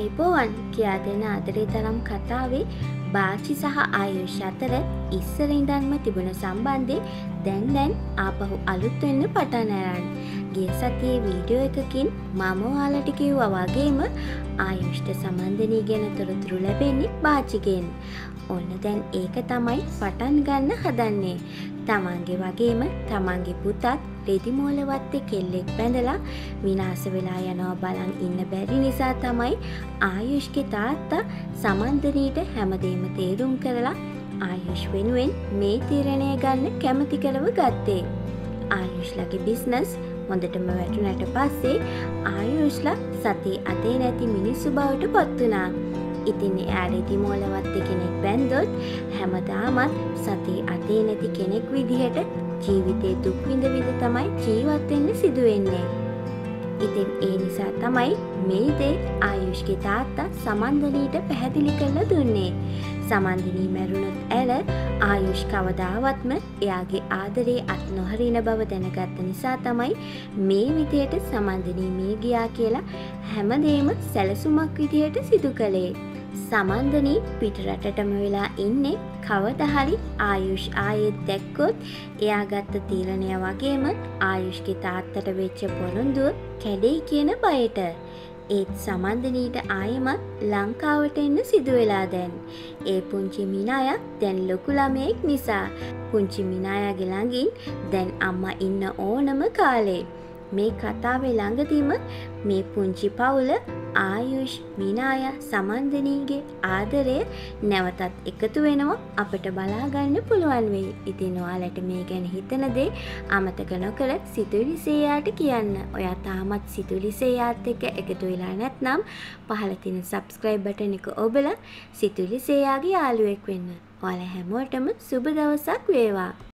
ආයිබෝවන් කියා දෙන අදරේ තරම් කතාවේ බාචි සහ ආයුෂ් අතර ඉස්සර ඉඳන්ම තිබුණ සම්බන්ධය දැන් ආපහු අලුත් වෙන්න පටන් අරන්. ගිය සතියේ වීඩියෝ එකකින් මම ඔයාලට කිව්වා වගේම ආයුෂ්ට සමන්දනී ගැන තොරතුරු ලැබෙන්නේ බාචිගෙන්. ඔන්න දැන් ඒක තමයි පටන් ගන්න හදන්නේ. තමන්ගේ වගේම තමන්ගේ පුතත් රෙදි මෝලවත්තේ කෙල්ලෙක් බැඳලා විනාශ වෙලා යනවා බලන් ඉන්න බැරි නිසා තමයි ආයුෂ්ගේ තාත්තා සමන්දනීට හැමදේම තේරුම් කරලා ආයුෂ් වෙනුවෙන් මේ තීරණය ගන්න කැමති කරව ගත්තේ. ආයුෂ්ලගේ බිස්නස් හොඳටම වැටුණට පස්සේ ආයුෂ්ලා සතිය අතේ නැති මිනිස්සු බවට පත් වුණා. ඉතින් එයා රෙදි මෝලවත්තේ කෙනෙක් බැන්දොත් හැමදාමත් සතිය අතේ නැති කෙනෙක් විදිහට ජීවිතේ දුක් විඳ තමයි ජීවත් වෙන්න සිදු වෙන්නේ. ඉතින් ඒ නිසා තමයි මේ දේ ආයුෂ්ගේ තාත්තා සමන්දනීට පැහැදිලි කරලා දුන්නේ. සමන්දනී මැරුණොත් ඇල ආයුෂ් කවදාවත්ම එයාගේ ආදරේ අත් නොහරින බව දැනගත්ත නිසා තමයි මේ විදියට සමන්දනී මිය ගියා කියලා හැමදේම සැලසුමක් විදියට සිදු කළේ. සමන්දනී පිටරටටම වෙලා ඉන්නේ කවදා හරි ආයුෂ් ආයෙත් දැක්කොත් එයා ගත්ත තීරණය වගේම ආයුෂ්ගේ තාත්තට වෙච්ච පොරොන්දුව කැඩෙයි කියන බයට. ඒත් සමන්දනීට ආයෙමත් ලංකාවට එන්න සිදු වෙලා දැන්. ඒ පුංචි මිනායා දැන් ලොකු ළමයෙක් නිසා පුංචි මිනායාගේ ළඟින් දැන් අම්මා ඉන්න ඕනම කාලේ. මේ කතාවේ ළඟදීම මේ පුංචි පවුල ආයුෂ් මිනායා සමන්දනීගේ ආදරය නැවතත් එකතු වෙනවා අපිට බලා ගන්න පුළුවන් වෙයි. ඉතින් ඔයාලට මේ ගැන හිතන දේ අමතක නොකර සිතුවිලි සේයාට කියන්න. ඔයා තාමත් සිතුවිලි සේයාත් එක්ක එකතු වෙලා නැත්නම් පහළ තියෙන subscribe button එක ඔබලා සිතුවිලි සේයාගේ යාළුවෙක් වෙන්න. ඔයාලා හැමෝටම සුබ දවසක් වේවා.